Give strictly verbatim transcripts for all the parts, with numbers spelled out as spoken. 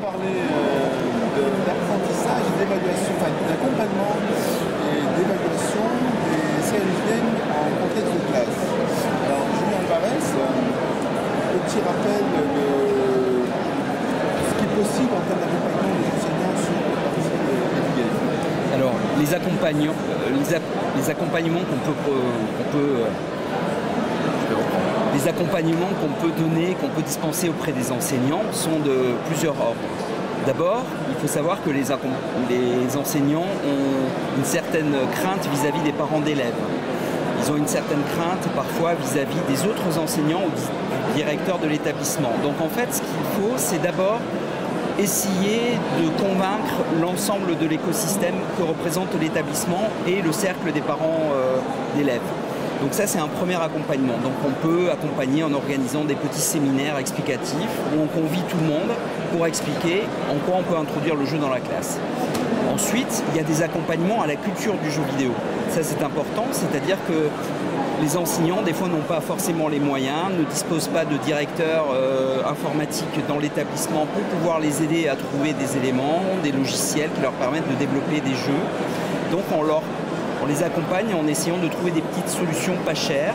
parler euh, d'apprentissage et d'évaluation, enfin d'accompagnement et d'évaluation des serious games en contexte de classe. Alors Julien Alvarez, euh, petit rappel de ce qui est possible en termes d'accompagnement des enseignants sur la partie du game. Alors les, accompagnants, les, a, les accompagnements qu'on peut, qu'on peut Les accompagnements qu'on peut donner, qu'on peut dispenser auprès des enseignants sont de plusieurs ordres. D'abord, il faut savoir que les, les enseignants ont une certaine crainte vis-à-vis des parents d'élèves. Ils ont une certaine crainte parfois vis-à-vis des autres enseignants ou du directeur de l'établissement. Donc en fait, ce qu'il faut, c'est d'abord essayer de convaincre l'ensemble de l'écosystème que représente l'établissement et le cercle des parents euh, d'élèves. Donc ça, c'est un premier accompagnement. Donc on peut accompagner en organisant des petits séminaires explicatifs où on convie tout le monde pour expliquer en quoi on peut introduire le jeu dans la classe. Ensuite, il y a des accompagnements à la culture du jeu vidéo. Ça, c'est important, c'est-à-dire que les enseignants, des fois, n'ont pas forcément les moyens, ne disposent pas de directeur euh, informatique dans l'établissement pour pouvoir les aider à trouver des éléments, des logiciels qui leur permettent de développer des jeux. Donc on leur On les accompagne en essayant de trouver des petites solutions pas chères,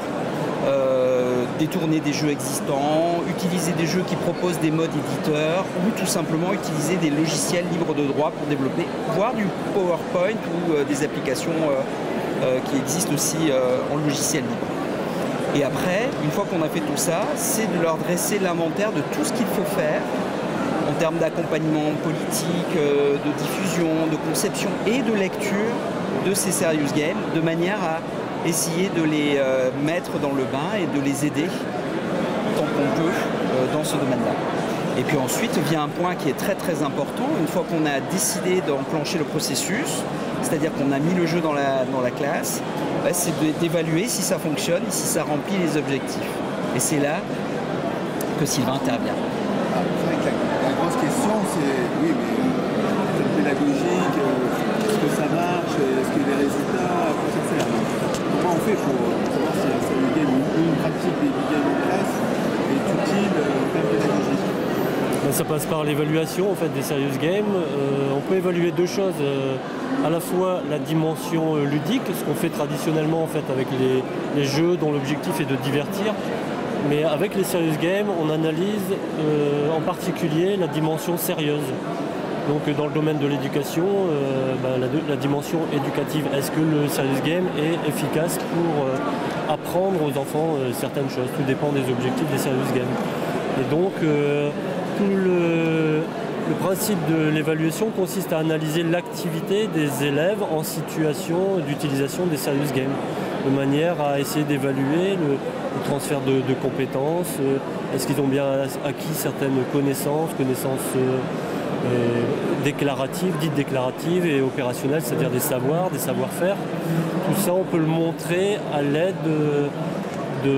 euh, détourner des jeux existants, utiliser des jeux qui proposent des modes éditeurs ou tout simplement utiliser des logiciels libres de droit pour développer, voire du PowerPoint ou euh, des applications euh, euh, qui existent aussi euh, en logiciel libre. Et après, une fois qu'on a fait tout ça, c'est de leur dresser l'inventaire de tout ce qu'il faut faire en termes d'accompagnement politique, euh, de diffusion, de conception et de lecture de ces serious games, de manière à essayer de les euh, mettre dans le bain et de les aider tant qu'on peut euh, dans ce domaine-là. Et puis ensuite vient un point qui est très très important, une fois qu'on a décidé d'enclencher le processus, c'est-à-dire qu'on a mis le jeu dans la, dans la classe, bah, c'est d'évaluer si ça fonctionne et si ça remplit les objectifs. Et c'est là que Sylvain intervient. Ah, c'est vrai que la, la grosse question c'est, oui mais euh, pédagogique, euh, est-ce que ça marche, est-ce que les résultats, à quoi ça sert? Comment on fait pour savoir si un serious game ou une pratique des games en classe est utile en termes pédagogiques? Ça passe par l'évaluation en fait, des serious games. Euh, on peut évaluer deux choses, euh, à la fois la dimension euh, ludique, ce qu'on fait traditionnellement en fait, avec les, les jeux dont l'objectif est de divertir. Mais avec les serious games, on analyse euh, en particulier la dimension sérieuse. Donc dans le domaine de l'éducation, euh, bah, la, la dimension éducative, est-ce que le serious game est efficace pour euh, apprendre aux enfants euh, certaines choses? Tout dépend des objectifs des serious games. Et donc euh, tout le, le principe de l'évaluation consiste à analyser l'activité des élèves en situation d'utilisation des serious games, de manière à essayer d'évaluer le, le transfert de, de compétences, euh, est-ce qu'ils ont bien acquis certaines connaissances, connaissances euh, Euh, déclaratives, dites déclaratives et opérationnelles, c'est-à-dire des savoirs, des savoir-faire. Tout ça, on peut le montrer à l'aide de,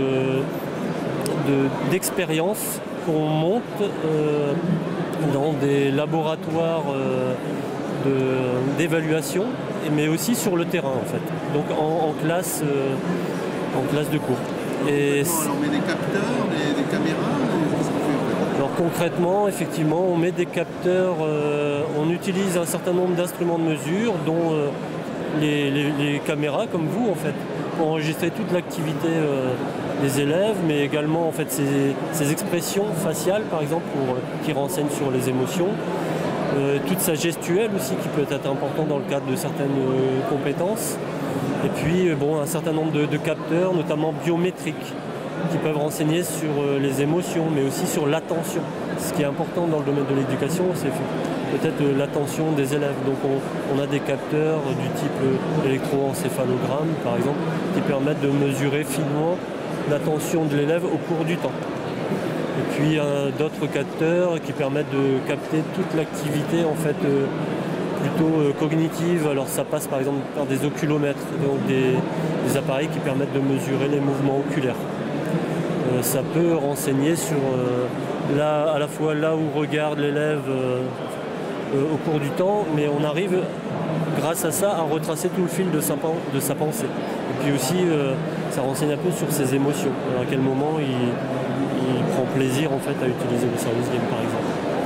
de, d'expériences qu'on monte euh, dans des laboratoires euh, de, d'évaluation, mais aussi sur le terrain en fait, donc en, en, classe, euh, en classe de cours. Et on met des capteurs, des, des caméras, qu'est-ce qu'on fait en fait? Alors concrètement, effectivement, on met des capteurs, euh, on utilise un certain nombre d'instruments de mesure, dont euh, les, les, les caméras, comme vous en fait, pour enregistrer toute l'activité euh, des élèves, mais également en fait ces, ces expressions faciales, par exemple, pour, euh, qui renseignent sur les émotions, euh, toute sa gestuelle aussi, qui peut être important dans le cadre de certaines euh, compétences, et puis euh, bon, un certain nombre de, de capteurs, notamment biométriques, qui peuvent renseigner sur les émotions, mais aussi sur l'attention. Ce qui est important dans le domaine de l'éducation, c'est peut-être l'attention des élèves. Donc on, on a des capteurs du type électroencéphalogramme, par exemple, qui permettent de mesurer finement l'attention de l'élève au cours du temps. Et puis euh, d'autres capteurs qui permettent de capter toute l'activité en fait, euh, plutôt euh, cognitive. Alors ça passe par exemple par des oculomètres, donc des, des appareils qui permettent de mesurer les mouvements oculaires. Ça peut renseigner sur euh, là, à la fois là où regarde l'élève euh, euh, au cours du temps, mais on arrive grâce à ça à retracer tout le fil de sa, de sa pensée. Et puis aussi, euh, ça renseigne un peu sur ses émotions, à quel moment il, il prend plaisir en fait, à utiliser le serious game par exemple.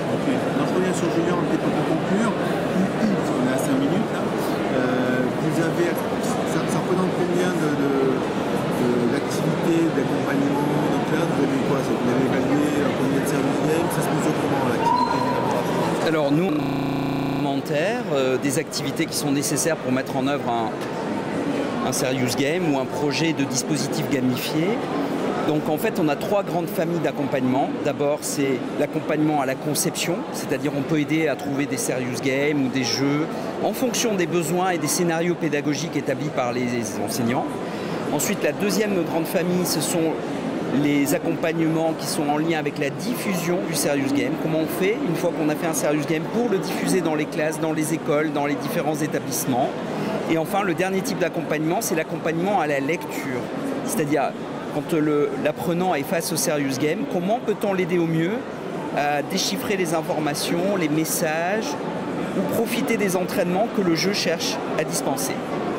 Ok. Alors, je reviens sur Julien, on était pour conclure. On est à cinq minutes là. Euh, vous avez, ça, ça représente combien de, de, de, d'activités, d'accompagnement, de classe? Vous avez quoi? Vous avez évalué combien de services game? Ça se mesure comment l'activité du laboratoire? Alors nous, on euh, des activités qui sont nécessaires pour mettre en œuvre un, un serious game ou un projet de dispositif gamifié. Donc en fait, on a trois grandes familles d'accompagnement. D'abord, c'est l'accompagnement à la conception, c'est-à-dire on peut aider à trouver des serious games ou des jeux en fonction des besoins et des scénarios pédagogiques établis par les enseignants. Ensuite, la deuxième grande famille, ce sont les accompagnements qui sont en lien avec la diffusion du serious game. Comment on fait une fois qu'on a fait un serious game pour le diffuser dans les classes, dans les écoles, dans les différents établissements. Et enfin, le dernier type d'accompagnement, c'est l'accompagnement à la lecture. C'est-à-dire, quand l'apprenant est face au serious game, comment peut-on l'aider au mieux à déchiffrer les informations, les messages, ou profiter des entraînements que le jeu cherche à dispenser.